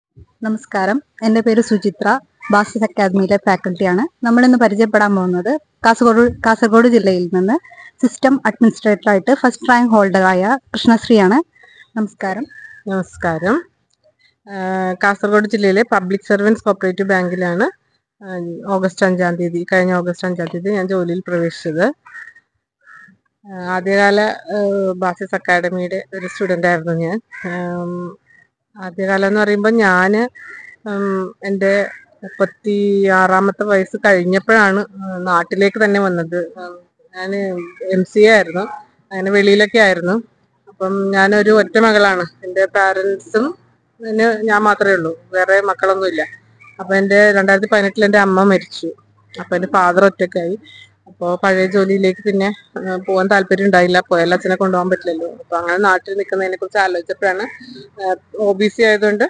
നമസ്കാരം, എൻ്റെ പേര് സുചിത്ര. ബാസിസ് അക്കാദമിയിലെ ഫാക്കൽറ്റിയാണ്. നമ്മളിന്ന് പരിചയപ്പെടാൻ പോകുന്നത് കാസർഗോഡ് ജില്ലയിൽ നിന്ന് സിസ്റ്റം അഡ്മിനിസ്ട്രേറ്ററായിട്ട് ഫസ്റ്റ് റാങ്ക് ഹോൾഡറായ കൃഷ്ണശ്രീയാണ്. നമസ്കാരം. നമസ്കാരം. കാസർഗോഡ് ജില്ലയിലെ പബ്ലിക് സർവൻസ് കോപ്പറേറ്റീവ് ബാങ്കിലാണ് കഴിഞ്ഞ ഓഗസ്റ്റ് 5-ാം തീയതി ഞാൻ ജോലിയിൽ പ്രവേശിച്ചത്. ആദ്യകാല ബാസിസ് അക്കാദമിയുടെ ഒരു സ്റ്റുഡൻ്റ് ആയിരുന്നു ഞാൻ. ആദ്യകാലം എന്ന് പറയുമ്പോൾ ഞാൻ എൻ്റെ 36-ാമത്തെ വയസ്സ് കഴിഞ്ഞപ്പോഴാണ് നാട്ടിലേക്ക് തന്നെ വന്നത്. ഞാൻ MCA ആയിരുന്നു, അങ്ങനെ വെളിയിലൊക്കെ ആയിരുന്നു. അപ്പം ഞാനൊരു ഒറ്റ മകളാണ്. എൻ്റെ പാരൻസും പിന്നെ ഞാൻ മാത്രമേ ഉള്ളൂ, വേറെ മക്കളൊന്നുമില്ല. അപ്പം എൻ്റെ 2018 എൻ്റെ അമ്മ മരിച്ചു. അപ്പം എൻ്റെ ഫാദർ ഒറ്റക്കായി. അപ്പോൾ പഴയ ജോലിയിലേക്ക് പിന്നെ പോകാൻ താല്പര്യം ഉണ്ടായില്ല. പോയാൽ അച്ഛനെ കൊണ്ടുപോകാൻ പറ്റില്ലല്ലോ. അപ്പോൾ അങ്ങനെ നാട്ടിൽ നിൽക്കുന്നതിനെ കുറിച്ച് ആലോചിച്ചപ്പോഴാണ് OBC ആയതുകൊണ്ട്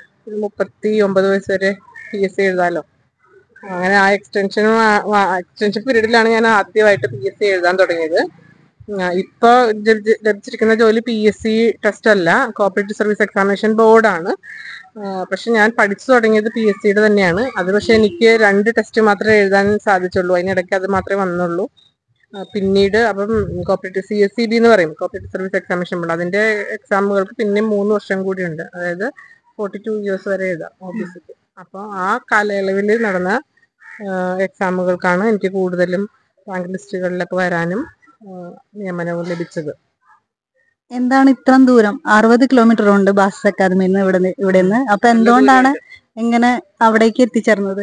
39 വയസ്സ് വരെ PSC എഴുതാമല്ലോ. അങ്ങനെ ആ എക്സ്റ്റൻഷൻ പീരീഡിലാണ് ഞാൻ ആദ്യമായിട്ട് PSC എഴുതാൻ തുടങ്ങിയത്. ഇപ്പോൾ ലഭിച്ചിരിക്കുന്ന ജോലി PSC ടെസ്റ്റ് അല്ല, കോപ്പറേറ്റീവ് സർവീസ് എക്സാമിനേഷൻ ബോർഡാണ്. പക്ഷെ ഞാൻ പഠിച്ചു തുടങ്ങിയത് PSCയുടെ തന്നെയാണ്. അത് പക്ഷെ എനിക്ക് 2 ടെസ്റ്റ് മാത്രമേ എഴുതാൻ സാധിച്ചുള്ളൂ. അതിനിടയ്ക്ക് അത് മാത്രമേ വന്നുള്ളൂ. പിന്നീട് അപ്പം കോപ്പറേറ്റീവ് CSEB എന്ന് പറയും, കോപ്പറേറ്റീവ് സർവീസ് എക്സാമിനേഷൻ ബോർഡ്. അതിൻ്റെ എക്സാമുകൾക്ക് പിന്നെ 3 വർഷം കൂടി ഉണ്ട്. അതായത് 42 ഇയേഴ്സ് വരെ എഴുതാം OBCക്ക്. അപ്പോൾ ആ കാലയളവിൽ നടന്ന എക്സാമുകൾക്കാണ് എനിക്ക് കൂടുതലും റാങ്ക് ലിസ്റ്റുകളിലൊക്കെ വരാനും നിയമനവും ലഭിച്ചത്. എന്താണ് ഇത്രയും ദൂരം? 60 കിലോമീറ്റർ ഉണ്ട് ബാസിസ് അക്കാദമിയിൽ നിന്ന് ഇവിടെ നിന്ന്. അപ്പൊ എന്തുകൊണ്ടാണ് എങ്ങനെ അവിടേക്ക് എത്തിച്ചേർന്നത്?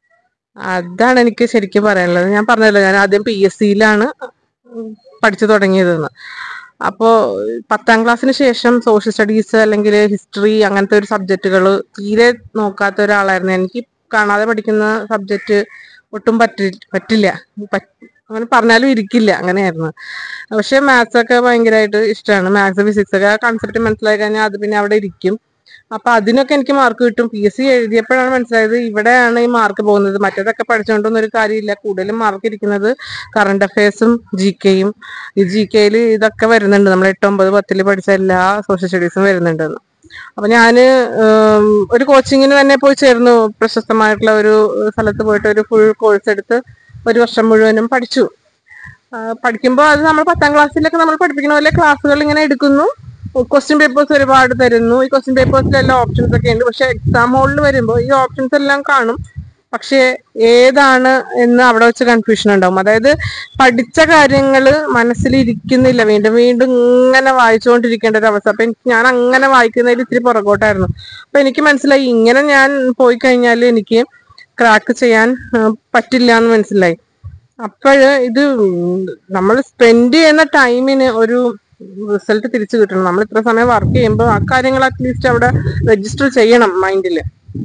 അതാണ് എനിക്ക് ശരിക്കും പറയാനുള്ളത്. ഞാൻ പറഞ്ഞല്ലോ, ഞാൻ ആദ്യം PSCയിലാണ് പഠിച്ചു തുടങ്ങിയതെന്ന്. അപ്പോൾ 10ാം ക്ലാസ്സിന് ശേഷം സോഷ്യൽ സ്റ്റഡീസ് അല്ലെങ്കിൽ ഹിസ്റ്ററി അങ്ങനത്തെ ഒരു സബ്ജക്റ്റുകൾ തീരെ നോക്കാത്ത ഒരാളായിരുന്നു. എനിക്ക് കാണാതെ പഠിക്കുന്ന സബ്ജക്റ്റ് ഒട്ടും പറ്റില്ല, അങ്ങനെ പറഞ്ഞാലും ഇരിക്കില്ല, അങ്ങനെയായിരുന്നു. പക്ഷെ മാത്സ് ഒക്കെ ഭയങ്കരമായിട്ട് ഇഷ്ടമാണ്. മാത്സ്, ഫിസിക്സ് ഒക്കെ കൺസെപ്റ്റ് മനസ്സിലായി കഴിഞ്ഞാൽ അത് പിന്നെ അവിടെ ഇരിക്കും. അപ്പൊ അതിനൊക്കെ എനിക്ക് മാർക്ക് കിട്ടും. PSC എഴുതിയപ്പോഴാണ് മനസ്സിലായത് ഇവിടെയാണ് ഈ മാർക്ക് പോകുന്നത്. മറ്റേതൊക്കെ പഠിച്ചുകൊണ്ടൊന്നും ഒരു കാര്യമില്ല. കൂടുതലും മാർക്ക് ഇരിക്കുന്നത് കറണ്ട് അഫയേഴ്സും GKയും. ഈ GKയിൽ ഇതൊക്കെ വരുന്നുണ്ട്, നമ്മൾ 8, 9, 10 പഠിച്ച എല്ലാ സോഷ്യൽ സ്റ്റഡീസും വരുന്നുണ്ടെന്ന്. അപ്പൊ ഞാന് ഒരു കോച്ചിങ്ങിന് തന്നെ പോയി ചേർന്നു. പ്രശസ്തമായിട്ടുള്ള ഒരു സ്ഥലത്ത് പോയിട്ട് ഒരു ഫുൾ കോഴ്സ് എടുത്ത് 1 വർഷം മുഴുവനും പഠിച്ചു. പഠിക്കുമ്പോൾ അത് നമ്മൾ 10ാം ക്ലാസ്സിലൊക്കെ നമ്മൾ പഠിപ്പിക്കുന്ന പോലെ ക്ലാസ്സുകൾ ഇങ്ങനെ എടുക്കുന്നു. ക്വസ്റ്റ്യൻ പേപ്പേഴ്സ് ഒരുപാട് തരുന്നു. ഈ ക്വസ്റ്റ്യൻ പേപ്പേഴ്സിലെല്ലാം ഓപ്ഷൻസ് ഒക്കെ ഉണ്ട്. പക്ഷെ എക്സാം ഹോളിൽ വരുമ്പോൾ ഈ ഓപ്ഷൻസ് എല്ലാം കാണും, പക്ഷെ ഏതാണ് എന്ന് അവിടെ വെച്ച് കൺഫ്യൂഷൻ ഉണ്ടാവും. അതായത് പഠിച്ച കാര്യങ്ങൾ മനസ്സിലിരിക്കുന്നില്ല, വീണ്ടും വീണ്ടും ഇങ്ങനെ വായിച്ചുകൊണ്ടിരിക്കേണ്ട ഒരു അവസ്ഥ. അപ്പൊ ഞാൻ അങ്ങനെ വായിക്കുന്നതിൽ ഇത്തിരി പുറകോട്ടായിരുന്നു. അപ്പൊ എനിക്ക് മനസ്സിലായി ഇങ്ങനെ ഞാൻ പോയി കഴിഞ്ഞാൽ എനിക്ക് ക്രാക്ക് ചെയ്യാൻ പറ്റില്ല എന്ന് മനസ്സിലായി. അപ്പോഴ് ഇത് നമ്മൾ സ്പെൻഡ് ചെയ്യുന്ന ടൈമിന് ഒരു റിസൾട്ട് തിരിച്ചു കിട്ടണം. നമ്മൾ ഇത്ര സമയം വർക്ക് ചെയ്യുമ്പോൾ ആ കാര്യങ്ങൾ അറ്റ്ലീസ്റ്റ് അവിടെ രജിസ്റ്റർ ചെയ്യണം മൈൻഡിൽ.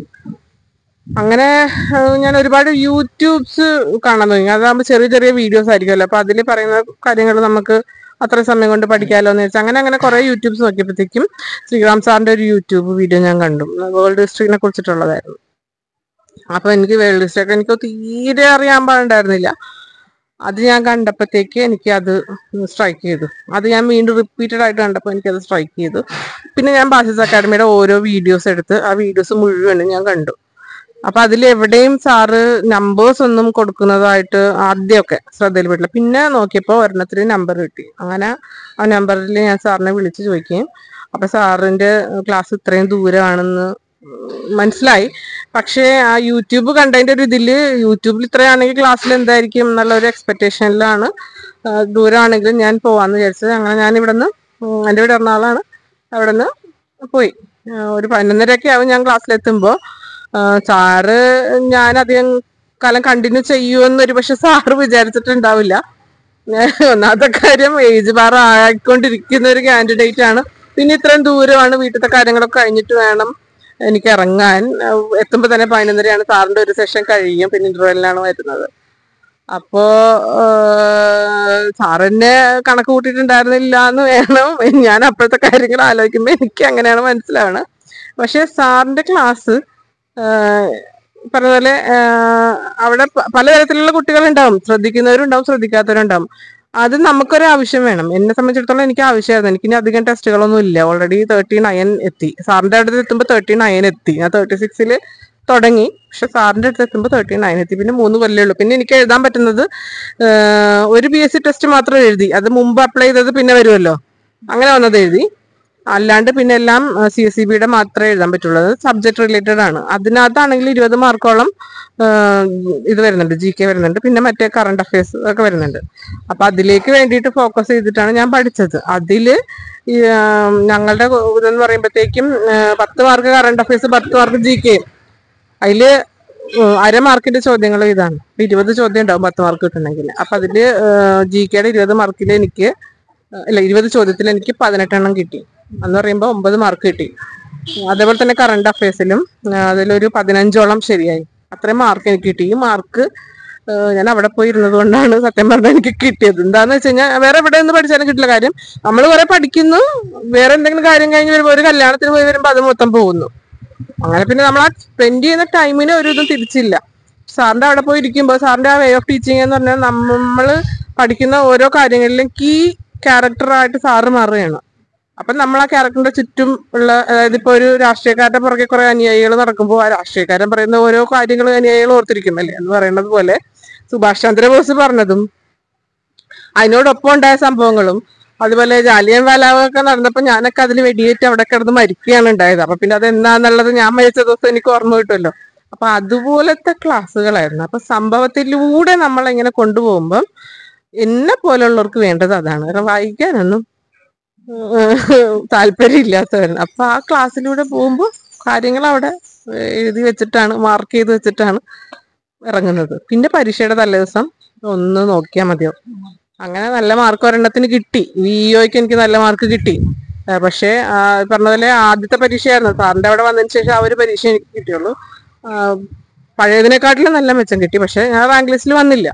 അങ്ങനെ ഞാൻ ഒരുപാട് യൂട്യൂബ്സ് കാണാൻ തുടങ്ങി. അതാകുമ്പോൾ ചെറിയ ചെറിയ വീഡിയോസ് ആയിരിക്കുമല്ലോ, അപ്പൊ അതിൽ പറയുന്ന കാര്യങ്ങൾ നമുക്ക് അത്ര സമയം കൊണ്ട് പഠിക്കാമല്ലോ എന്ന് വെച്ചാൽ അങ്ങനെ കുറെ യൂട്യൂബ്സ് നോക്കിയപ്പോഴത്തേക്കും ശ്രീറാം സാറിന്റെ ഒരു യൂട്യൂബ് വീഡിയോ ഞാൻ കണ്ടു. വേൾഡ് ഹിസ്റ്ററിനെ കുറിച്ചിട്ടുള്ളതായിരുന്നു. അപ്പൊ എനിക്ക് വേൾഡ് ഹിസ്റ്ററി ഒക്കെ എനിക്ക് തീരെ അറിയാൻ പാടുണ്ടായിരുന്നില്ല. അത് ഞാൻ കണ്ടപ്പോഴത്തേക്ക് എനിക്ക് അത് സ്ട്രൈക്ക് ചെയ്തു. അത് ഞാൻ വീണ്ടും റിപ്പീറ്റഡ് ആയിട്ട് കണ്ടപ്പോൾ എനിക്കത് സ്ട്രൈക്ക് ചെയ്തു. പിന്നെ ഞാൻ ബാസിസ് അക്കാദമിയുടെ ഓരോ വീഡിയോസ് എടുത്ത് ആ വീഡിയോസ് മുഴുവനും ഞാൻ കണ്ടു. അപ്പൊ അതിൽ എവിടെയും സാറ് നമ്പേഴ്സ് ഒന്നും കൊടുക്കുന്നതായിട്ട് ആദ്യമൊക്കെ ശ്രദ്ധയിൽപ്പെട്ടില്ല. പിന്നെ നോക്കിയപ്പോൾ ഒരെണ്ണത്തിന് നമ്പർ കിട്ടി. അങ്ങനെ ആ നമ്പറിൽ ഞാൻ സാറിനെ വിളിച്ച് ചോദിക്കുകയും അപ്പൊ സാറിന്റെ ക്ലാസ് ഇത്രയും ദൂരമാണെന്ന് മനസ്സിലായി. പക്ഷേ ആ യൂട്യൂബ് കണ്ടതിന്റെ ഒരു ഇതില് യൂട്യൂബിൽ ഇത്രയാണെങ്കിൽ ക്ലാസ്സിൽ എന്തായിരിക്കും എന്നുള്ള ഒരു എക്സ്പെക്ടേഷനിലാണ് ദൂരമാണെങ്കിലും ഞാൻ പോവാന്ന് വിചാരിച്ചത്. അങ്ങനെ ഞാൻ ഇവിടുന്ന്, എൻ്റെ വീട് എറണാകുളമാണ്, അവിടെ നിന്ന് പോയി. ഒരു 11:30 ആവും ഞാൻ ക്ലാസ്സിലെത്തുമ്പോൾ. സാറ് ഞാൻ അധികം കാലം കണ്ടിന്യൂ ചെയ്യുമെന്നൊരു പക്ഷെ സാറ് വിചാരിച്ചിട്ടുണ്ടാവില്ല. ഒന്നാമത്തെ കാര്യം ഏജ് ബാർ ആയിക്കൊണ്ടിരിക്കുന്ന ഒരു കാൻഡിഡേറ്റ് ആണ്. പിന്നെ ഇത്രയും ദൂരമാണ്, വീട്ടിലത്തെ കാര്യങ്ങളൊക്കെ കഴിഞ്ഞിട്ട് വേണം എനിക്ക് ഇറങ്ങാൻ. എത്തുമ്പോൾ തന്നെ 11:30 സാറിന്റെ ഒരു സെഷൻ കഴിയും, പിന്നെ ഇന്റർവെല്ലിനാണ് വരുന്നത്. അപ്പോ സാറിനെ കണക്ക് കൂട്ടിയിട്ടുണ്ടായിരുന്നില്ല എന്ന് വേണം ഞാൻ അപ്പോഴത്തെ കാര്യങ്ങൾ ആലോചിക്കുമ്പോൾ എനിക്ക് അങ്ങനെയാണ് മനസ്സിലാവണത്. പക്ഷെ സാറിന്റെ ക്ലാസ് പറഞ്ഞ പോലെ അവിടെ പലതരത്തിലുള്ള കുട്ടികളുണ്ടാവും, ശ്രദ്ധിക്കുന്നവരുണ്ടാവും, ശ്രദ്ധിക്കാത്തവരുണ്ടാവും. അത് നമുക്കൊരു ആവശ്യം വേണം. എന്നെ സംബന്ധിച്ചിടത്തോളം എനിക്ക് ആവശ്യമായിരുന്നു. എനിക്ക് ഇനി അധികം ടെസ്റ്റുകളൊന്നും ഇല്ല. ഓൾറെഡി 39 എത്തി. സാറിന്റെ അടുത്ത് എത്തുമ്പോൾ 39 എത്തി. ഞാൻ 36 തുടങ്ങി, പക്ഷെ സാറിന്റെ അടുത്ത് എത്തുമ്പോൾ 39 എത്തി. പിന്നെ 3 കൊല്ലേ ഉള്ളൂ. പിന്നെ എനിക്ക് എഴുതാൻ പറ്റുന്നത് ഒരു PSC ടെസ്റ്റ് മാത്രം എഴുതി. അത് മുമ്പ് അപ്ലൈ ചെയ്തത് പിന്നെ വരുമല്ലോ, അങ്ങനെ വന്നത് എഴുതി. അല്ലാണ്ട് പിന്നെ എല്ലാം CSEB-യുടെ മാത്രമേ എഴുതാൻ പറ്റുള്ളൂ. അത് സബ്ജക്ട് റിലേറ്റഡ് ആണ്. അതിനകത്താണെങ്കിൽ 20 മാർക്കോളം ഇത് വരുന്നുണ്ട്, GK വരുന്നുണ്ട്, പിന്നെ മറ്റേ കറണ്ട് അഫയേഴ്സ് ഒക്കെ വരുന്നുണ്ട്. അപ്പൊ അതിലേക്ക് വേണ്ടിയിട്ട് ഫോക്കസ് ചെയ്തിട്ടാണ് ഞാൻ പഠിച്ചത്. അതില് ഞങ്ങളുടെ ഇതെന്ന് പറയുമ്പോഴത്തേക്കും 10 mark current affairs, 10 mark GK. അതില് അരമാർക്കിന്റെ ചോദ്യങ്ങൾ ഇതാണ്. 20 ചോദ്യം ഉണ്ടാവും 10 മാർക്ക് കിട്ടണമെങ്കിൽ. അപ്പൊ അതില് GK-യുടെ 20 മാർക്കിൽ എനിക്ക് 20 ചോദ്യത്തിൽ എനിക്ക് 18 എണ്ണം കിട്ടി. എന്ന് പറയുമ്പോൾ 9 മാർക്ക് കിട്ടി. അതേപോലെ തന്നെ കറണ്ട് അഫയേഴ്സിലും അതിലൊരു 15ഓളം ശരിയായി. അത്രയും മാർക്ക് എനിക്ക് കിട്ടി. ഈ മാർക്ക് ഞാൻ അവിടെ പോയി ഇരുന്നത് കൊണ്ടാണ് സത്യം പറഞ്ഞാൽ എനിക്ക് കിട്ടിയത്. എന്താന്ന് വെച്ച് കഴിഞ്ഞാൽ വേറെ എവിടെ നിന്ന് പഠിച്ചാലും കിട്ടില്ല. കാര്യം നമ്മൾ കുറെ പഠിക്കുന്നു, വേറെ എന്തെങ്കിലും കാര്യം കഴിഞ്ഞ് വരുമ്പോൾ, ഒരു കല്യാണത്തിന് പോയി വരുമ്പോൾ അത് മൊത്തം പോകുന്നു. അങ്ങനെ പിന്നെ നമ്മൾ ആ സ്പെൻഡ് ചെയ്യുന്ന ടൈമിന് ഒരു ഇതും തിരിച്ചില്ല. സാറിന്റെ അവിടെ പോയി ഇരിക്കുമ്പോൾ സാറിന്റെ ആ വേ ഓഫ് ടീച്ചിങ് എന്ന് പറഞ്ഞാൽ നമ്മൾ പഠിക്കുന്ന ഓരോ കാര്യങ്ങളിലും കീ ക്യാരക്ടറായിട്ട് സാറ് മാറുകയാണ്. അപ്പൊ നമ്മൾ ആ ക്യാരക്ടറിന്റെ ചുറ്റും ഉള്ള, അതായത് ഇപ്പൊ ഒരു രാഷ്ട്രീയക്കാരുടെ പുറകെ കുറെ അനുയായികൾ നടക്കുമ്പോൾ ആ രാഷ്ട്രീയക്കാരൻ പറയുന്ന ഓരോ കാര്യങ്ങൾ അനുയായികൾ ഓർത്തിരിക്കുമല്ലേ എന്ന് പറയുന്നത് പോലെ സുഭാഷ് ചന്ദ്രബോസ് പറഞ്ഞതും അതിനോടൊപ്പം ഉണ്ടായ സംഭവങ്ങളും, അതുപോലെ ജാലിയൻ വാലാബാഗൊക്കെ നടന്നപ്പോൾ ഞാനൊക്കെ അതിൽ വെടിയേറ്റ് അവിടെ കിടന്ന് മരിക്കുകയാണ് ഉണ്ടായത്. അപ്പൊ പിന്നെ അത് എന്നാന്നുള്ളത് ഞാൻ മരിച്ച ദിവസം എനിക്ക് ഓർമ്മ കിട്ടുമല്ലോ. അപ്പൊ അതുപോലത്തെ ക്ലാസ്സുകളായിരുന്നു. അപ്പൊ സംഭവത്തിലൂടെ നമ്മളെങ്ങനെ കൊണ്ടുപോകുമ്പം എന്നെ പോലുള്ളവർക്ക് വേണ്ടത് അതാണ്. കാരണം വായിക്കാനൊന്നും താല്പര്യം ഇല്ലാത്തവരാണ്. അപ്പൊ ആ ക്ലാസ്സിലൂടെ പോകുമ്പോൾ കാര്യങ്ങൾ അവിടെ എഴുതി വെച്ചിട്ടാണ്, മാർക്ക് ചെയ്ത് വെച്ചിട്ടാണ് ഇറങ്ങുന്നത്. പിന്നെ പരീക്ഷയുടെ തലേദിവസം ഒന്ന് നോക്കിയാൽ മതിയാവും. അങ്ങനെ നല്ല മാർക്ക് ഒരെണ്ണത്തിന് കിട്ടി. VEOയ്ക്ക് എനിക്ക് നല്ല മാർക്ക് കിട്ടി. പക്ഷേ പറഞ്ഞ പോലെ ആദ്യത്തെ പരീക്ഷയായിരുന്നു. സാറിന്റെ അവിടെ വന്നതിന് ശേഷം ആ ഒരു പരീക്ഷ എനിക്ക് കിട്ടിയുള്ളൂ. പഴയതിനെക്കാട്ടിലും നല്ല മെച്ചം കിട്ടി. പക്ഷെ ഞാൻ റാങ്ക് ലിസ്റ്റിൽ വന്നില്ല.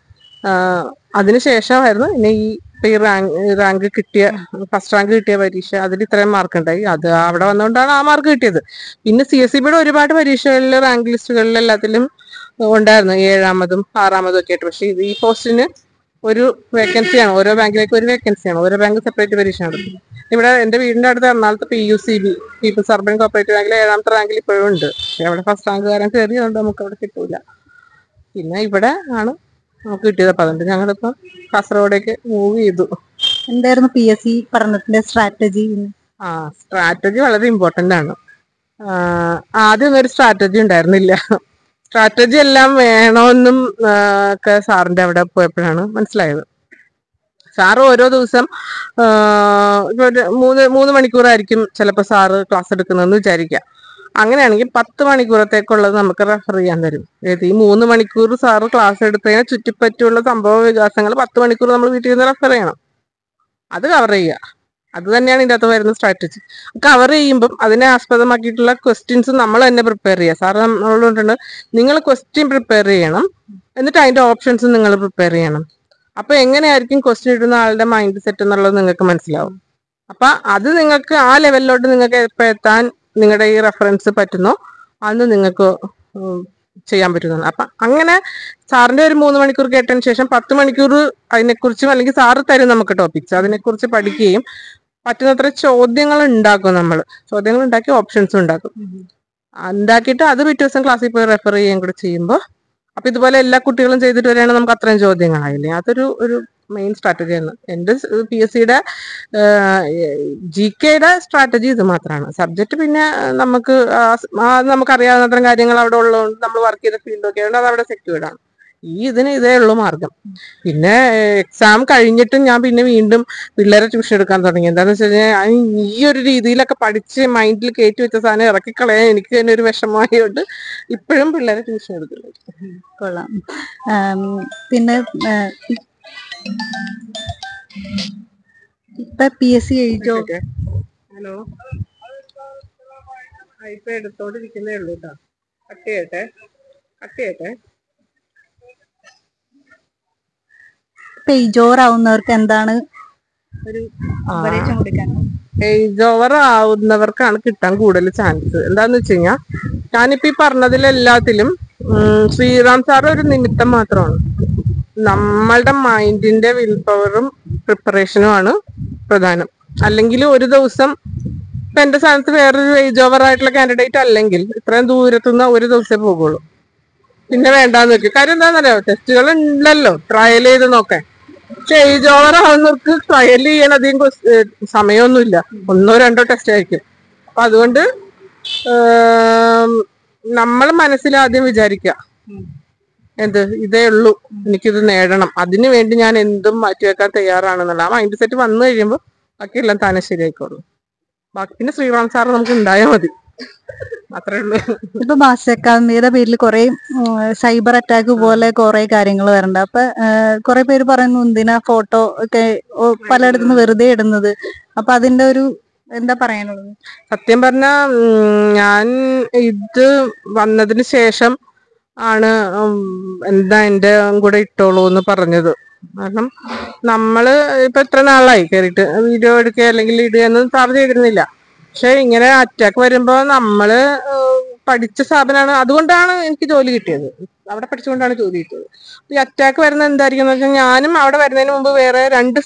അതിനുശേഷമായിരുന്നു പിന്നെ ഈ റാങ്ക് കിട്ടിയ, ഫസ്റ്റ് റാങ്ക് കിട്ടിയ പരീക്ഷ. അതിൽ ഇത്രയും മാർക്ക് ഉണ്ടായി. അത് അവിടെ വന്നുകൊണ്ടാണ് ആ മാർക്ക് കിട്ടിയത്. പിന്നെ CSEB-യുടെ ഒരുപാട് പരീക്ഷകളിൽ റാങ്ക് ലിസ്റ്റുകളിൽ എല്ലാത്തിലും ഉണ്ടായിരുന്നു 7ാമതും 6ാമതും ഒക്കെ ആയിട്ട്. പക്ഷെ ഇത് ഈ പോസ്റ്റിന് ഒരു വേക്കൻസിയാണ്. ഓരോ ബാങ്കിലേക്ക് ഒരു വേക്കൻസിയാണ്. ഓരോ ബാങ്ക് സെപ്പറേറ്റ് പരീക്ഷ നടത്തും. ഇവിടെ എന്റെ വീടിന്റെ അടുത്ത് എറണാകുളത്ത് PUCB, പീപ്പിൾസ് അർബൻ കോപ്പറേറ്റീവ് ബാങ്കിൽ 7ാമത്തെ റാങ്കിൽ ഇപ്പോഴും ഉണ്ട്. പക്ഷെ അവിടെ ഫസ്റ്റ് റാങ്കുകാരൻ കയറിയതുകൊണ്ട് നമുക്ക് അവിടെ കിട്ടൂല. പിന്നെ ഇവിടെ ആണ് നമുക്ക് കിട്ടിയത്. അപ്പൊ അതുകൊണ്ട് ഞങ്ങളിപ്പോ കാസർഗോഡേക്ക് മൂവ് ചെയ്തു. എന്തായിരുന്നു PSC പഠനത്തിന്റെ സ്ട്രാറ്റജി? സ്ട്രാറ്റജി വളരെ ഇമ്പോർട്ടന്റ് ആണ്. ആദ്യം ഒരു സ്ട്രാറ്റജി ഉണ്ടായിരുന്നില്ല. സ്ട്രാറ്റജി എല്ലാം വേണമെന്നും ഒക്കെ സാറിന്റെ അവിടെ പോയപ്പോഴാണ് മനസ്സിലായത്. സാറ് ഓരോ ദിവസം ഇപ്പൊ 3 മണിക്കൂറായിരിക്കും ചിലപ്പോൾ സാറ് ക്ലാസ് എടുക്കുന്നതെന്ന് വിചാരിക്കാം. അങ്ങനെയാണെങ്കിൽ 10 മണിക്കൂറത്തേക്കുള്ളത് നമുക്ക് റെഫർ ചെയ്യാൻ തരും. ഈ 3 മണിക്കൂർ സാറ് ക്ലാസ് എടുത്തതിനെ ചുറ്റിപ്പറ്റിയുള്ള സംഭവ വികാസങ്ങൾ 10 മണിക്കൂർ നമ്മൾ വീട്ടിൽ നിന്ന് റെഫർ ചെയ്യണം. അത് കവർ ചെയ്യുക. അത് തന്നെയാണ് ഇതിൻ്റെ അകത്ത് വരുന്ന സ്ട്രാറ്റജി. കവർ ചെയ്യുമ്പം അതിനെ ആസ്പദമാക്കിയിട്ടുള്ള ക്വസ്റ്റ്യൻസ് നമ്മൾ തന്നെ പ്രിപ്പയർ ചെയ്യുക. സാറ് നമ്മളോടുണ്ട്, നിങ്ങൾ ക്വസ്റ്റ്യൻ പ്രിപ്പയർ ചെയ്യണം, എന്നിട്ട് അതിന്റെ ഓപ്ഷൻസ് നിങ്ങൾ പ്രിപ്പയർ ചെയ്യണം. അപ്പൊ എങ്ങനെയായിരിക്കും ക്വസ്റ്റ്യൻ ഇടുന്ന ആളുടെ മൈൻഡ് സെറ്റ് എന്നുള്ളത് നിങ്ങൾക്ക് മനസ്സിലാവും. അപ്പൊ അത് നിങ്ങൾക്ക് ആ ലെവലിലോട്ട് നിങ്ങൾക്ക് എപ്പോൾ എത്താൻ നിങ്ങളുടെ ഈ റെഫറൻസ് പറ്റുന്നോ അന്ന് നിങ്ങൾക്ക് ചെയ്യാൻ പറ്റുന്നതാണ്. അപ്പൊ അങ്ങനെ സാറിന്റെ ഒരു 3 മണിക്കൂർ കേട്ടതിന് ശേഷം 10 മണിക്കൂർ അതിനെക്കുറിച്ചും, അല്ലെങ്കിൽ സാറ് തരും നമുക്ക് ടോപ്പിക്സ്, അതിനെക്കുറിച്ച് പഠിക്കുകയും പറ്റുന്നത്ര ചോദ്യങ്ങൾ ഉണ്ടാക്കും. ചോദ്യങ്ങൾ ഉണ്ടാക്കി ഓപ്ഷൻസും ഉണ്ടാക്കും. ഉണ്ടാക്കിയിട്ട് അത് പിറ്റേ ദിവസം ക്ലാസ്സിൽ പോയി റെഫർ ചെയ്യുകയും കൂടെ ചെയ്യുമ്പോൾ, അപ്പൊ ഇതുപോലെ എല്ലാ കുട്ടികളും ചെയ്തിട്ട് വരികയാണെങ്കിൽ നമുക്ക് അത്രയും ചോദ്യങ്ങളായില്ലേ. അതൊരു മെയിൻ സ്ട്രാറ്റജിയാണ്. എൻ്റെ PSC-യുടെ GK-യുടെ സ്ട്രാറ്റജി ഇത് മാത്രമാണ്. സബ്ജക്ട് പിന്നെ നമുക്കറിയാവുന്ന അത്തരം കാര്യങ്ങൾ അവിടെ ഉള്ളതുകൊണ്ട് നമ്മൾ വർക്ക് ചെയ്ത ഫീൽഡൊക്കെ ആയതുകൊണ്ട് അത് അവിടെ സെക്യൂർഡ് ആണ്. ഇതിന് ഇതേ ഉള്ളൂ മാർഗം. പിന്നെ എക്സാം കഴിഞ്ഞിട്ടും ഞാൻ പിന്നെ വീണ്ടും പിള്ളേരെ ട്യൂഷൻ എടുക്കാൻ തുടങ്ങി. എന്താന്ന് വെച്ച് കഴിഞ്ഞാൽ ഈ ഒരു രീതിയിലൊക്കെ പഠിച്ച് മൈൻഡിൽ കയറ്റി വെച്ച സാധനം ഇറക്കിക്കളയാൻ എനിക്ക് തന്നെ ഒരു വിഷമമായതുകൊണ്ട് ഇപ്പോഴും പിള്ളേരെ ട്യൂഷൻ എടുക്കുന്നുണ്ട്. കൊള്ളാം. പിന്നെ ഇപ്പൊ PSC എഴുതോ? ഹലോ, ഇപ്പൊ എടുത്തോണ്ടിരിക്കുന്നേ ഉള്ളൂ കേട്ടോ. കട്ട് ചെയ്യട്ടെ. പേജ് ഓവർ ആവുന്നവർക്ക് എന്താണ് ഒരു ഉപദേശം കൊടുക്കാൻ? പേജ് ഓവർ ആവുന്നവർക്കാണ് കിട്ടാൻ കൂടുതൽ ചാൻസ്. എന്താന്ന് വെച്ച് കഴിഞ്ഞാൽ ഞാനിപ്പോ ഈ പറഞ്ഞതിലെല്ലാത്തിലും ശ്രീറാം സാർ ഒരു നിമിത്തം മാത്രമാണ്. നമ്മളുടെ മൈൻഡിന്റെ വിൽ പവറും പ്രിപ്പറേഷനും ആണ് പ്രധാനം. അല്ലെങ്കിൽ ഒരു ദിവസം ഇപ്പൊ എന്റെ സ്ഥാനത്ത് വേറൊരു ഏജ് ഓവർ ആയിട്ടുള്ള കാൻഡിഡേറ്റ് അല്ലെങ്കിൽ ഇത്രയും ദൂരത്തുനിന്ന് ഒരു ദിവസമേ പോകുള്ളൂ, പിന്നെ വേണ്ടാന്ന് വെക്കും. കാര്യം എന്താണെന്നറിയോ, ടെസ്റ്റുകൾ ഉണ്ടല്ലോ ട്രയൽ ചെയ്ത് നോക്കാൻ. പക്ഷെ ഏജ് ഓവർ ആവുന്നവർക്ക് ട്രയൽ ചെയ്യാൻ അധികം സമയമൊന്നുമില്ല, 1-2 ടെസ്റ്റ് ആയിരിക്കും. അപ്പൊ അതുകൊണ്ട് നമ്മൾ മനസ്സിൽ ആദ്യം വിചാരിക്കുക എന്ത് ഇതേ ഉള്ളൂ, എനിക്കിത് നേടണം, അതിനു വേണ്ടി ഞാൻ എന്തും മാറ്റിവെക്കാൻ തയ്യാറാണെന്നുള്ള ആ മൈൻഡ് സെറ്റ് വന്നു കഴിയുമ്പോൾ ബാക്കിയെല്ലാം താനെ ശരിയായിക്കോളും. ബാക്കി പിന്നെ ശ്രീറാം സാറ് നമുക്ക് ഉണ്ടായാൽ മതി, അത്രേ ഉള്ളൂ. ഇപ്പൊ മാസ്റ്റർ അക്കാദമിയുടെ പേരിൽ കുറെ സൈബർ അറ്റാക്ക് പോലെ കുറെ കാര്യങ്ങൾ വരണ്ട. അപ്പൊ കുറെ പേര് പറയുന്നു എന്തിനാ ഫോട്ടോ ഒക്കെ പലയിടത്തുനിന്ന് വെറുതെ ഇടുന്നത്. അപ്പൊ അതിന്റെ ഒരു എന്താ പറയാനുള്ളത്? സത്യം പറഞ്ഞ ഞാൻ ഇത് വന്നതിന് ശേഷം ആണ് എന്താ എന്റെ കൂടെ ഇട്ടോളൂ എന്ന് പറഞ്ഞത്. കാരണം നമ്മള് ഇപ്പൊ എത്ര നാളായി കയറിയിട്ട് വീഡിയോ എടുക്കുക അല്ലെങ്കിൽ ഇടുക എന്നും സാർ ചെയ്തിരുന്നില്ല. പക്ഷെ ഇങ്ങനെ അറ്റാക്ക് വരുമ്പോ നമ്മള് പഠിച്ച സ്ഥാപനമാണ്, അതുകൊണ്ടാണ് എനിക്ക് ജോലി കിട്ടിയത്. അവിടെ പഠിച്ചുകൊണ്ടാണ് ജോലി കിട്ടിയത്. ഈ അറ്റാക്ക് വരുന്നത് എന്തായിരിക്കും എന്ന് വെച്ചാൽ, ഞാനും അവിടെ വരുന്നതിന് മുമ്പ് വേറെ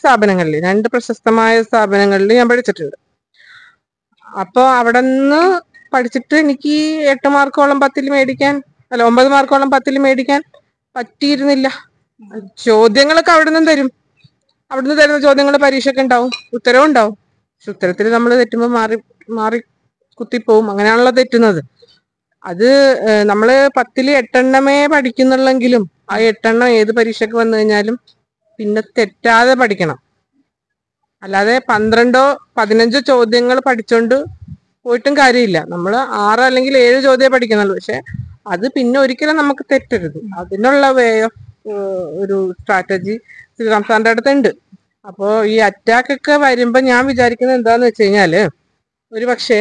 2 പ്രശസ്തമായ സ്ഥാപനങ്ങളിൽ ഞാൻ പഠിച്ചിട്ടുണ്ട്. അപ്പൊ അവിടെ നിന്ന് പഠിച്ചിട്ട് എനിക്ക് 8 മാർക്കോളം 10ൽ മേടിക്കാൻ, അല്ല 9 മാർക്കോളം 10ൽ മേടിക്കാൻ പറ്റിയിരുന്നില്ല. ചോദ്യങ്ങളൊക്കെ അവിടെ നിന്ന് തരും, അവിടുന്ന് തരുന്ന ചോദ്യങ്ങൾ പരീക്ഷയ്ക്ക് ഉണ്ടാവും, ഉത്തരവും ഉണ്ടാവും. പക്ഷെ ഉത്തരത്തിൽ നമ്മൾ തെറ്റുമ്പോൾ മാറി കുത്തിപ്പോവും. അങ്ങനെയാണല്ലോ തെറ്റുന്നത്. അത് നമ്മള് 10ൽ 8 പഠിക്കുന്നുള്ളെങ്കിലും ആ 8 ഏത് പരീക്ഷയ്ക്ക് വന്നു കഴിഞ്ഞാലും പിന്നെ തെറ്റാതെ പഠിക്കണം. അല്ലാതെ 12-15 ചോദ്യങ്ങൾ പഠിച്ചോണ്ട് പോയിട്ടും കാര്യമില്ല. നമ്മൾ 6 അല്ലെങ്കിൽ 7 ചോദ്യമേ പഠിക്കുന്നുള്ളൂ. പക്ഷെ അത് പിന്നെ ഒരിക്കലും നമുക്ക് തെറ്റരുത്. അതിനുള്ള വേ ഓഫ് ഒരു സ്ട്രാറ്റജി ശ്രീറാം സാറിന്റെ അടുത്തുണ്ട്. അപ്പോ ഈ അറ്റാക്ക് ഒക്കെ വരുമ്പോ ഞാൻ വിചാരിക്കുന്നത് എന്താന്ന് വെച്ച് കഴിഞ്ഞാല്, ഒരു പക്ഷേ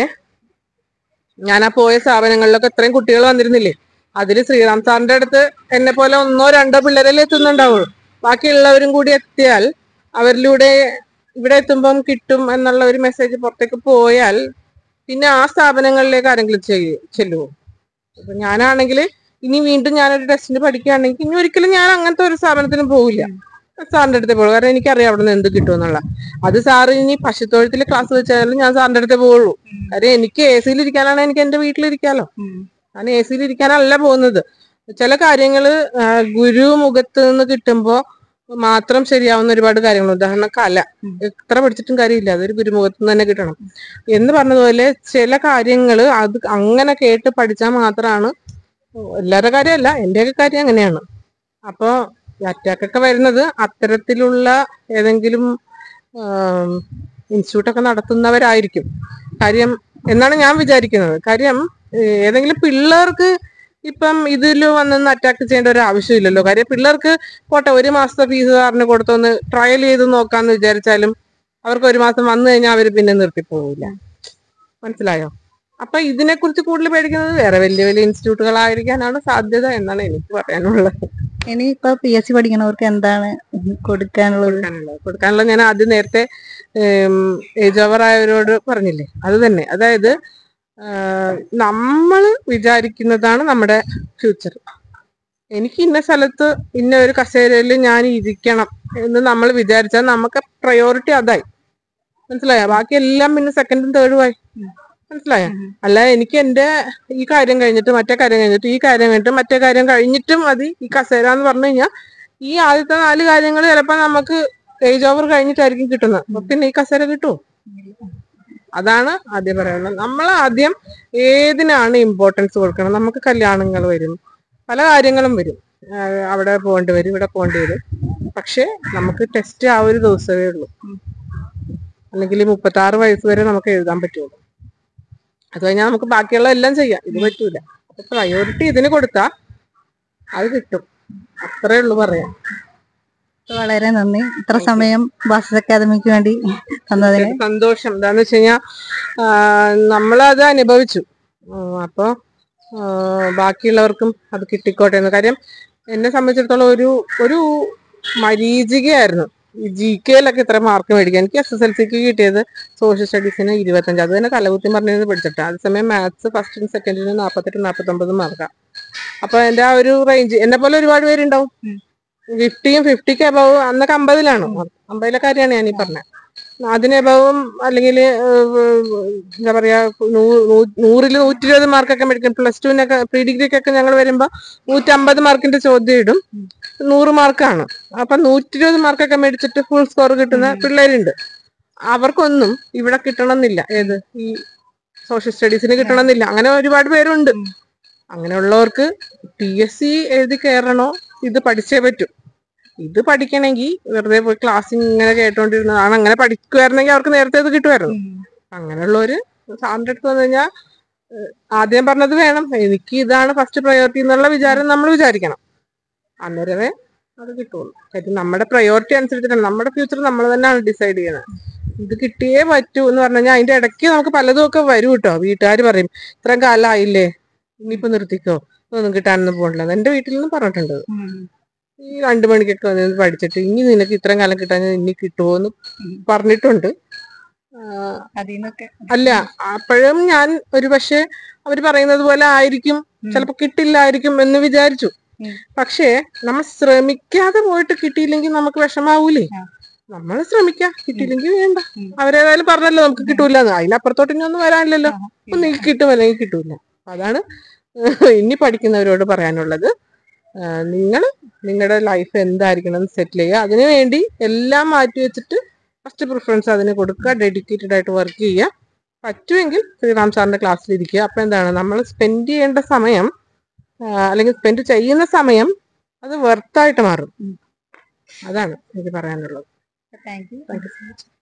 ഞാൻ ആ പോയ സ്ഥാപനങ്ങളിലൊക്കെ ഇത്രയും കുട്ടികൾ വന്നിരുന്നില്ലേ, അതിൽ ശ്രീറാം സാറിന്റെ അടുത്ത് എന്നെ പോലെ 1-2 പിള്ളേരല്ലേ എത്തുന്നുണ്ടാവുള്ളൂ. ബാക്കിയുള്ളവരും കൂടി എത്തിയാൽ അവരിലൂടെ ഇവിടെ എത്തുമ്പം കിട്ടും എന്നുള്ള ഒരു മെസ്സേജ് പുറത്തേക്ക് പോയാൽ പിന്നെ ആ സ്ഥാപനങ്ങളിലേക്ക് ആരെങ്കിലും ചെല്ലുമോ? അപ്പൊ ഞാനാണെങ്കിൽ ഇനി വീണ്ടും ഞാനൊരു ടെസ്റ്റിന് പഠിക്കുകയാണെങ്കിൽ ഇനി ഒരിക്കലും ഞാൻ അങ്ങനത്തെ ഒരു സ്ഥാപനത്തിനും പോകില്ല, സാറിന്റെ അടുത്തേ പോകുള്ളൂ. കാരണം എനിക്കറിയാം അവിടെ നിന്ന് എന്ത് കിട്ടുമെന്നുള്ള. അത് സാറ് ഇനി പശുത്തൊഴുത്തിൽ ക്ലാസ് വെച്ചാലും ഞാൻ സാറിന്റെ അടുത്തേ പോവുള്ളൂ. കാര്യം എനിക്ക് AC-യിൽ ഇരിക്കാനാണ്, എനിക്ക് എന്റെ വീട്ടിലിരിക്കാലോ. ഞാൻ AC-യിൽ ഇരിക്കാനല്ല പോകുന്നത്. ചില കാര്യങ്ങള് ഗുരുമുഖത്ത് നിന്ന് കിട്ടുമ്പോ മാത്രം ശരിയാവുന്ന ഒരുപാട് കാര്യങ്ങൾ, ഉദാഹരണം കല, എത്ര പഠിച്ചിട്ടും കാര്യമില്ല, അതൊരു ഗുരുമുഖത്ത് നിന്ന് തന്നെ കിട്ടണം എന്ന് പറഞ്ഞതുപോലെ ചില കാര്യങ്ങൾ അത് അങ്ങനെ കേട്ട് പഠിച്ചാൽ മാത്രമാണ്. എല്ലാവരുടെ കാര്യമല്ല, എന്റെയൊക്കെ കാര്യം അങ്ങനെയാണ്. അപ്പോ അറ്റാക്കൊക്കെ വരുന്നത് അത്തരത്തിലുള്ള ഏതെങ്കിലും ഇൻസ്റ്റിറ്റ്യൂട്ടൊക്കെ നടത്തുന്നവരായിരിക്കും കാര്യം എന്നാണ് ഞാൻ വിചാരിക്കുന്നത്. കാര്യം ഏതെങ്കിലും പിള്ളേർക്ക് ഇപ്പം ഇതിൽ വന്നൊന്ന് അറ്റാക്ക് ചെയ്യേണ്ട ഒരു ആവശ്യമില്ലല്ലോ. കാര്യം പിള്ളേർക്ക് പോട്ടെ 1 മാസത്തെ ഫീസ് സാറിന് കൊടുത്തൊന്ന് ട്രയൽ ചെയ്ത് നോക്കാന്ന് വിചാരിച്ചാലും അവർക്ക് 1 മാസം വന്നു കഴിഞ്ഞാൽ അവർ പിന്നെ നിർത്തിപ്പോവില്ല. മനസ്സിലായോ? അപ്പൊ ഇതിനെക്കുറിച്ച് കൂടുതൽ പേടിക്കുന്നത് വേറെ വലിയ വലിയ ഇൻസ്റ്റിറ്റ്യൂട്ടുകളായിരിക്കാനാണ് സാധ്യത എന്നാണ് എനിക്ക് പറയാനുള്ളത്. ഇനി ഇപ്പൊ PSC പഠിക്കുന്നവർക്ക് എന്താണ് കൊടുക്കാനുള്ളത് ഞാൻ ആദ്യം നേരത്തെ ഏജ് ഓവർ ആയവരോട് പറഞ്ഞില്ലേ, അത് തന്നെ. അതായത് നമ്മൾ വിചാരിക്കുന്നതാണ് നമ്മുടെ ഫ്യൂച്ചർ. എനിക്ക് ഇന്ന സ്ഥലത്ത് ഇന്ന ഒരു കസേരയിൽ ഞാൻ ഇരിക്കണം എന്ന് നമ്മൾ വിചാരിച്ചാൽ നമുക്ക് പ്രയോറിറ്റി അതായി. മനസ്സിലായോ? ബാക്കി എല്ലാം പിന്നെ 2ും 3ും ആയി. മനസ്സിലായോ? അല്ല എനിക്ക് എന്റെ ഈ കാര്യം കഴിഞ്ഞിട്ട് മറ്റേ കാര്യം കഴിഞ്ഞിട്ട് ഈ കാര്യം കഴിഞ്ഞിട്ട് മറ്റേ കാര്യം കഴിഞ്ഞിട്ടും മതി ഈ കസേര എന്ന് പറഞ്ഞു കഴിഞ്ഞാൽ ഈ ആദ്യത്തെ 4 കാര്യങ്ങൾ ചിലപ്പോ നമുക്ക് ഏജ് ഓവർ കഴിഞ്ഞിട്ടായിരിക്കും കിട്ടുന്നത്. അപ്പൊ പിന്നെ ഈ കസേര കിട്ടുമോ? അതാണ് ആദ്യം പറയുന്നത്. നമ്മൾ ആദ്യം ഏതിനാണ് ഇമ്പോർട്ടൻസ് കൊടുക്കണം. നമുക്ക് കല്യാണങ്ങൾ വരും, പല കാര്യങ്ങളും വരും, അവിടെ പോകേണ്ടി വരും, ഇവിടെ പോകേണ്ടി വരും. പക്ഷെ നമുക്ക് ടെസ്റ്റ് ആ ഒരു ദിവസമേ ഉള്ളൂ, അല്ലെങ്കിൽ 36 വയസ്സ് വരെ നമുക്ക് എഴുതാൻ പറ്റുള്ളൂ. അത് കഴിഞ്ഞാൽ നമുക്ക് ബാക്കിയുള്ള എല്ലാം ചെയ്യാം, ഇത് പറ്റൂല. അപ്പൊ പ്രയോറിറ്റി ഇതിന് കൊടുത്താ അത് കിട്ടും, അത്രേ ഉള്ളൂ പറയാൻ. വളരെ നന്ദി, ഇത്ര സമയം ബാസിസ് അക്കാദമിക്ക് വേണ്ടി തന്നതിന്. സന്തോഷം. എന്താന്ന് വെച്ച് കഴിഞ്ഞാൽ നമ്മളത് അനുഭവിച്ചു. അപ്പൊ ബാക്കിയുള്ളവർക്കും അത് കിട്ടിക്കോട്ടെ എന്ന്. കാര്യം എന്നെ സംബന്ധിച്ചിടത്തോളം ഒരു മരീചികയായിരുന്നു ഈ GK-ലൊക്കെ ഇത്ര മാർക്ക് മേടിക്കാൻ. എനിക്ക് SSLC-ക്ക് കിട്ടിയത് സോഷ്യൽ സ്റ്റഡീസിന് 25, അത് തന്നെ തലകുത്തി പറഞ്ഞിരുന്ന് പഠിച്ചിട്ട്. അതേസമയം മാത്സ് ഫസ്റ്റിനും സെക്കൻഡിനും 48-49 മാർക്കാണ്. അപ്പൊ എന്റെ ആ ഒരു റേഞ്ച്, എന്നെ പോലെ ഒരുപാട് പേരുണ്ടാവും. 50യും 50ക്ക് അബവ് അന്നൊക്കെ 50ലാണ് 50ലെ കാര്യമാണ് ഞാൻ ഈ പറഞ്ഞത്. അതിന് അബവും അല്ലെങ്കിൽ എന്താ പറയാ 100ല് 120 മാർക്കൊക്കെ മേടിക്കും. +2-നൊക്കെ പ്രീ ഡിഗ്രിക്കൊക്കെ ഞങ്ങൾ വരുമ്പോ 150 മാർക്കിന്റെ ചോദ്യം ഇടും, 100 മാർക്കാണ്. അപ്പൊ 120 മാർക്കൊക്കെ മേടിച്ചിട്ട് ഫുൾ സ്കോർ കിട്ടുന്ന പിള്ളേരുണ്ട്. അവർക്കൊന്നും ഇവിടെ കിട്ടണമെന്നില്ല. ഏത് ഈ സോഷ്യൽ സ്റ്റഡീസിന് കിട്ടണമെന്നില്ല. അങ്ങനെ ഒരുപാട് പേരുണ്ട്. അങ്ങനെയുള്ളവർക്ക് PSC എഴുതി കയറണോ, ഇത് പഠിച്ചേ പറ്റൂ. ഇത് പഠിക്കണമെങ്കിൽ വെറുതെ പോയി ക്ലാസ് ഇങ്ങനെ കേട്ടോണ്ടിരുന്നതാണ്. അങ്ങനെ പഠിക്കുമായിരുന്നെങ്കിൽ അവർക്ക് നേരത്തെ ഇത് കിട്ടുമായിരുന്നു. അങ്ങനെയുള്ളവര് സാറിന്റെ അടുത്ത് വന്നു കഴിഞ്ഞാൽ ആദ്യം പറഞ്ഞത് വേണം, എനിക്ക് ഇതാണ് ഫസ്റ്റ് പ്രയോറിറ്റി എന്നുള്ള വിചാരം നമ്മൾ വിചാരിക്കണം. അന്നേരമേ അത് കിട്ടുള്ളൂ. കാര്യം നമ്മുടെ പ്രയോറിറ്റി അനുസരിച്ചിട്ടാണ് നമ്മുടെ ഫ്യൂച്ചർ നമ്മൾ തന്നെയാണ് ഡിസൈഡ് ചെയ്യുന്നത്. ഇത് കിട്ടിയേ പറ്റൂ എന്ന് പറഞ്ഞു കഴിഞ്ഞാൽ അതിന്റെ ഇടയ്ക്ക് നമുക്ക് പലതും ഒക്കെ വരും കേട്ടോ. വീട്ടുകാർ പറയും ഇത്രയും കാലമായില്ലേ, ഇനിയിപ്പോ നിർത്തിക്കോ, ഒന്നും കിട്ടാനൊന്നും പോകണില്ല. എന്റെ വീട്ടിൽ നിന്നും പറഞ്ഞിട്ടുണ്ട്. ഈ 2 മണിക്കൊക്കെ വന്ന് പഠിച്ചിട്ട് ഇനി നിനക്ക് ഇത്രയും കാലം കിട്ടാൻ ഇനി കിട്ടുമോ എന്ന് പറഞ്ഞിട്ടുണ്ട്. അല്ല, അപ്പോഴും ഞാൻ ഒരു പക്ഷെ അവര് പറയുന്നത് പോലെ ആയിരിക്കും, ചിലപ്പോ കിട്ടില്ലായിരിക്കും എന്ന് വിചാരിച്ചു. പക്ഷേ നമ്മൾ ശ്രമിക്കാതെ പോയിട്ട് കിട്ടിയില്ലെങ്കിൽ നമുക്ക് വിഷമാവൂലേ? നമ്മൾ ശ്രമിക്കാം, കിട്ടിയില്ലെങ്കിൽ വേണ്ട. അവരേതായാലും പറഞ്ഞല്ലോ നമുക്ക് കിട്ടൂലെന്ന്. അതിനപ്പുറത്തോട്ട് ഇനി ഒന്നും വരാനില്ലല്ലോ. അപ്പൊ നീ കിട്ടും അല്ലെങ്കിൽ കിട്ടൂല. അതാണ് ഇനി പഠിക്കുന്നവരോട് പറയാനുള്ളത്. നിങ്ങൾ നിങ്ങളുടെ ലൈഫ് എന്തായിരിക്കണം സെറ്റിൽ ചെയ്യുക. അതിനുവേണ്ടി എല്ലാം മാറ്റി വെച്ചിട്ട് ഫസ്റ്റ് പ്രിഫറൻസ് അതിന് കൊടുക്കുക. ഡെഡിക്കേറ്റഡ് ആയിട്ട് വർക്ക് ചെയ്യുക. പറ്റുമെങ്കിൽ ശ്രീറാം സാറിന്റെ ക്ലാസ്സിൽ ഇരിക്കുക. അപ്പൊ എന്താണ്, നമ്മൾ സ്പെൻഡ് ചെയ്യേണ്ട സമയം അല്ലെങ്കിൽ സ്പെൻഡ് ചെയ്യുന്ന സമയം അത് വെർത്തായിട്ട് മാറും. അതാണ് എനിക്ക് പറയാനുള്ളത്. Thank you. Thank you so much.